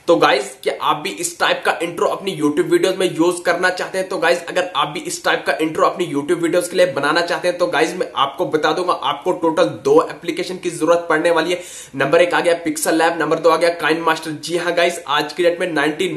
तो गाइज क्या आप भी इस टाइप का इंट्रो अपनी यूट्यूब वीडियोस में यूज करना चाहते हैं? तो गाइज अगर आप भी इस टाइप का इंट्रो अपनी यूट्यूब वीडियोस के लिए बनाना चाहते हैं तो गाइज मैं आपको बता दूंगा, आपको टोटल 2 एप्लीकेशन की जरूरत पड़ने वाली है। नंबर 1 आ गया पिक्सल लैब, नंबर 2 आ गया काइनमास्टर। जी हाँ गाइज, आज की डेट में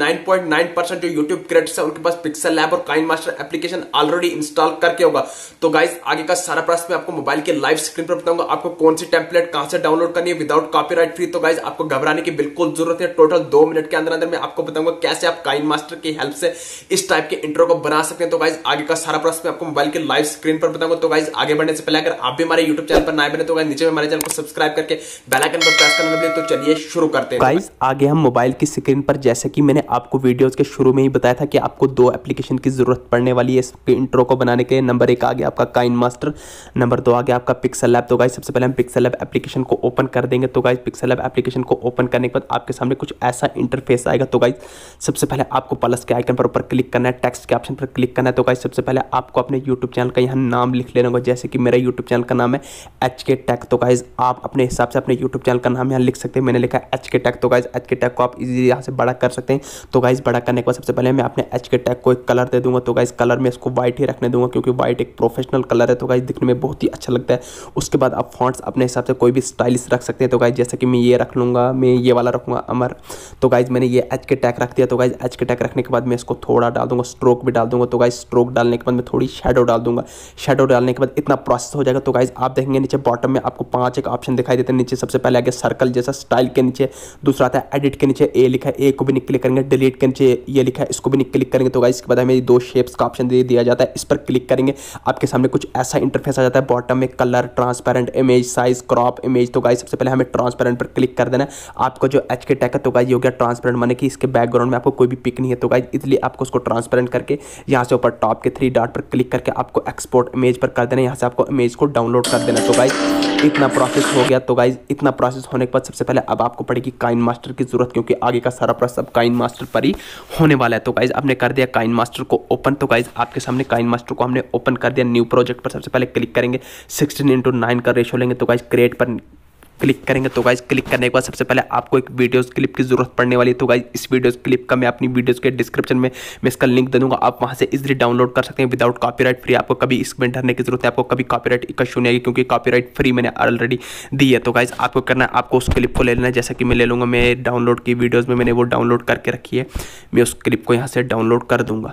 99.9% जो यूट्यूब क्रिएटर्स है उनके पास पिक्सल लैब और काइनमास्टर एप्लीकेशन ऑलरेडी इंस्टॉल करके होगा। तो गाइज आगे का सारा प्रोसेस मैं आपको मोबाइल के लाइव स्क्रीन पर बताऊंगा, आपको कौन सी टेम्पलेट कहां से डाउनलोड करनी है विदाउट कॉपीराइट फ्री। तो गाइज आपको घबराने की बिल्कुल जरूरत है। टोटल 2 मिनट के अंदर अंदर मैं आपको बताऊंगा कैसे आप काइनमास्टर की हेल्प से इस टाइप के इंट्रो को बना सकते हैं। तो गाइज आगे का सारा प्रोसेस मैं आपको मोबाइल के लाइव स्क्रीन पर बताऊंगा। तो गाइज आगे बढ़ने से पहले अगर आप भी हमारे YouTube चैनल पर नए बने तो गाइज नीचे में हमारे चैनल को सब्सक्राइब करके बेल आइकन पर प्रेस करना ना। तो चलिए शुरू करते हैं गाइज। आगे हम मोबाइल की स्क्रीन पर, जैसे कि मैंने आपको वीडियोस के शुरू में ही बताया था कि आपको 2 एप्लीकेशन की जरूरत पड़ने वाली है इस इंट्रो को बनाने के लिए। नंबर 1 आ गया आपका काइनमास्टर, नंबर 2 आ गया आपका पिक्सल लैब। तो गाइज सबसे पहले हम पिक्सल लैब एप्लीकेशन को ओपन कर देंगे। तो गाइज पिक्सल लैब एप्लीकेशन को ओपन करने के बाद आपके सामने कुछ ऐसा इंटरफेस आएगा। तो गाइज सबसे पहले आपको प्लस के आइकन पर ऊपर क्लिक करना है, टेक्स्ट के ऑप्शन पर क्लिक करना है। तो गाइज सबसे पहले आपको अपने यूट्यूब चैनल का यहाँ नाम लिख लेना होगा, जैसे कि मेरा यूट्यूब चैनल का नाम है HK टेक। तो गाइज आप अपने हिसाब से अपने यूट्यूब चैनल का नाम यहाँ लिख सकते हैं। मैंने लिखा है HK टेक। तो गाइज HK टेक को आप इजीली यहाँ से बड़ा कर सकते हैं। तो गाइज बड़ा करने के बाद सबसे पहले मैं अपने HK टेक को एक कलर दे दूंगा। तो गाइज कलर में इसको व्हाइट ही रखने दूंगा, क्योंकि व्हाइट एक प्रोफेशनल कलर है। तो गाइज दिखने में बहुत ही अच्छा लगता है। उसके बाद आप फॉन्ट्स अपने हिसाब से कोई भी स्टाइलिश रख सकते हैं। तो गाइज जैसे कि मैं ये रख लूँगा, मैं ये वाला रखूँगा अमर। तो गाइज मैंने ये HK टेक रख दिया। तो गाइज HK टेक रखने के बाद मैं इसको थोड़ा डाल दूंगा, स्ट्रोक भी डाल दूंगा। तो गाइज स्ट्रोक डालने के बाद मैं थोड़ी शैडो डाल दूंगा। शैडो डालने के बाद इतना प्रोसेस हो जाएगा। तो गाइज आप देखेंगे नीचे बॉटम में आपको 5 एक ऑप्शन दिखाई देते हैं। नीचे सबसे पहले आगे सर्कल जैसा स्टाइल के नीचे, दूसरा आता है एडिट के नीचे ए लिखा है, ए को भी क्लिक करेंगे। डिलीट के नीचे ये लिखा है, इसको भी क्लिक करेंगे। तो गाइज इसके बाद हमें 2 शेप्स का ऑप्शन दे दिया जाता है, इस पर क्लिक करेंगे आपके सामने कुछ ऐसा इंटरफेस आ जाता है। बॉटम में colour, transparent, image size, crop image. तो गाइज सबसे पहले हमें ट्रांसपेरेंट पर क्लिक कर देना है। आपको जो HK टेक है तो गाइज ये हो गया ट्रांसपेरेंट, माने कि इसके बैकग्राउंड में आपको कोई भी पिक नहीं है। तो गाइज इसलिए आपको उसको ट्रांसपेरेंट करके यहाँ से ऊपर टॉप के 3 डॉट पर क्लिक करके आपको एक्सपोर्ट इमेज पर कर देना है। यहाँ से आपको इमेज को डाउनलोड कर देना है। तो गाइज इतना प्रोसेस हो गया। तो गाइज इतना प्रोसेस होने के बाद सबसे पहले अब आपको पड़ेगी काइनमास्टर की जरूरत, क्योंकि आगे का सारा प्रोसेस अब काइनमास्टर पर ही होने वाला है। तो गाइज आपने कर दिया काइनमास्टर को ओपन। तो गाइज आपके सामने काइनमास्टर को हमने ओपन कर दिया। न्यू प्रोजेक्ट पर सबसे पहले क्लिक करेंगे, 16:9 का रेशो लेंगे। तो गाइज क्रिएट पर क्लिक करेंगे। तो गाइज क्लिक करने के बाद सबसे पहले आपको एक वीडियोस क्लिप की जरूरत पड़ने वाली है। तो गाइज इस वीडियोस क्लिप का मैं अपनी वीडियोस के डिस्क्रिप्शन में मैं इसका लिंक दे दूंगा, आप वहां से इजीली डाउनलोड कर सकते हैं विदाउट कॉपीराइट फ्री। आपको कभी इसमें डरने की जरूरत है, आपको कभी कॉपीराइट इश्यू नहीं आएगी, क्योंकि कॉपीराइट फ्री मैंने ऑलरेडी दी है। तो गाइज आपको करना है, आपको उस क्लिप को ले लेना है। जैसा कि मैं ले लूँगा, मैं डाउनलोड की वीडियोज़ में मैंने वो डाउनलोड करके रखी है, मैं उस क्लिप को यहाँ से डाउनलोड कर दूँगा।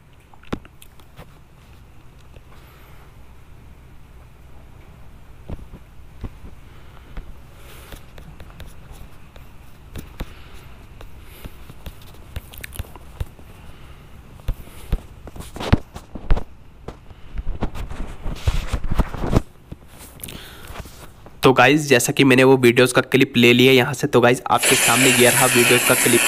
तो गाइज जैसा कि मैंने वो वीडियोस का क्लिप ले लिया यहाँ से। तो गाइज आपके सामने ये रहा वीडियोस का क्लिप।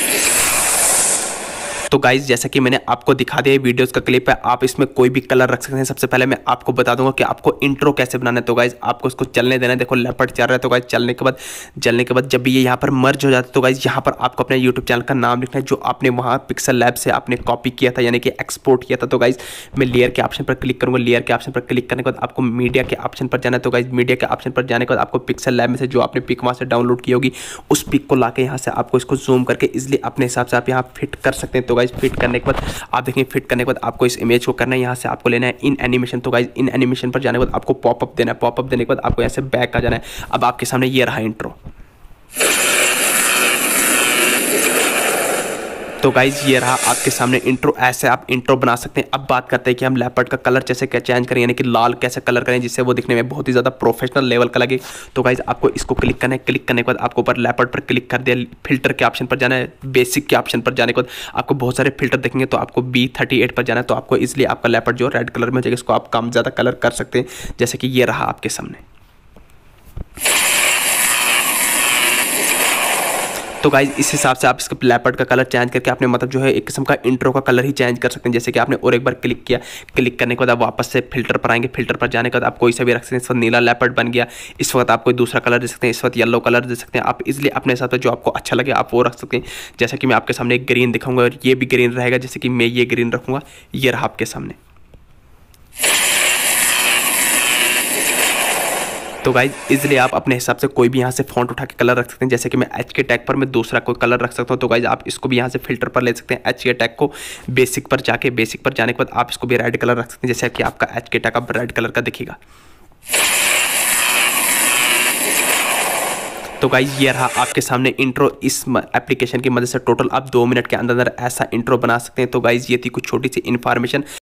तो गाइज जैसा कि मैंने आपको दिखा दिया वीडियोस का क्लिप है, आप इसमें कोई भी कलर रख सकते हैं। सबसे पहले मैं आपको बता दूंगा कि आपको इंट्रो कैसे बनाना है। तो गाइज आपको इसको चलने देना है। देखो लेपर्ड चल रहा है। तो गाइज चलने के बाद जब भी ये यहाँ पर मर्ज हो जाता है तो गाइज यहाँ पर आपको अपने यूट्यूब चैनल का नाम लिखना है, जो आपने वहाँ पिक्सल लैब से आपने कॉपी किया था, यानी कि एक्सपोर्ट किया था। तो गाइज मैं लेयर के ऑप्शन पर क्लिक करूँगा। लेयर के ऑप्शन पर क्लिक करने के बाद आपको मीडिया के ऑप्शन पर जाना है। तो गाइज मीडिया के ऑप्शन पर जाने के बाद आपको पिक्सल लैब में से जो आपने पिक वहाँ से डाउनलोड की होगी उस पिक को लाके यहाँ से आपको इसको जूम करके इजिली अपने हिसाब से आप यहाँ फिट कर सकते हैं। तो गाइज फिट करने के बाद आप देखेंगे, फिट करने के बाद आपको इस इमेज को करना है, यहाँ से आपको लेना है इन एनिमेशन। तो गाइज इन एनिमेशन पर जाने के बाद आपको पॉपअप देना है। पॉपअप देने के बाद आपको यहाँ से बैक आ जाना है। अब आपके सामने ये रहा इंट्रो। तो गाइज ये रहा आपके सामने इंट्रो। ऐसे आप इंट्रो बना सकते हैं। अब बात करते हैं कि हम लेपर्ड का कलर जैसे क्या चेंज करें, यानी कि लाल कैसे कलर करें जिससे वो दिखने में बहुत ही ज़्यादा प्रोफेशनल लेवल का लगे। तो गाइज आपको इसको क्लिक करना है। क्लिक करने के बाद आपको ऊपर लेपर्ड पर क्लिक कर दिया, फिल्टर के ऑप्शन पर जाना है। बेसिक के ऑप्शन पर जाने के बाद आपको बहुत सारे फिल्टर देखेंगे। तो आपको B38 पर जाना है। तो आपको इसलिए आपका लेपर्ड जो रेड कलर में हो जाएगा, इसको आप कम ज़्यादा कलर कर सकते हैं, जैसे कि ये रहा आपके सामने। तो गाइज इस हिसाब से आप इसका लेपर्ड का कलर चेंज करके आपने मतलब जो है एक किस्म का इंट्रो का कलर ही चेंज कर सकते हैं। जैसे कि आपने और एक बार क्लिक किया, क्लिक करने के बाद आप वापस से फिल्टर पर आएंगे। फिल्टर पर जाने के बाद आप कोई सा भी रख सकते हैं। इस वक्त नीला लेपर्ड बन गया, इस वक्त आप कोई दूसरा कलर दे सकते हैं, इस वक्त येलो कलर दे सकते हैं। आप इसलिए अपने हिसाब से जो आपको अच्छा लगे आप वो रख सकते हैं। जैसे कि मैं आपके सामने एक ग्रीन दिखाऊंगा और ये भी ग्रीन रहेगा, जैसे कि मैं ये ग्रीन रखूँगा, ये रहा आपके सामने। तो गाइज इसलिए आप अपने हिसाब से कोई भी यहाँ से फॉन्ट उठा के कलर रख सकते हैं। जैसे कि मैं एच के टैग पर मैं दूसरा कोई कलर रख सकता हूँ, तो गाइज आप इसको भी यहाँ से फिल्टर पर ले सकते हैं। एच के टैग को बेसिक पर जाके, बेसिक पर जाने के बाद आप इसको भी रेड कलर रख सकते हैं, जैसे कि आपका एच के टैग अब रेड कलर का दिखेगा। तो गाइज ये रहा आपके सामने इंट्रो। इस एप्लीकेशन की मदद से टोटल आप 2 मिनट के अंदर ऐसा इंट्रो बना सकते हैं। तो गाइज ये थी कुछ छोटी सी इन्फॉर्मेशन।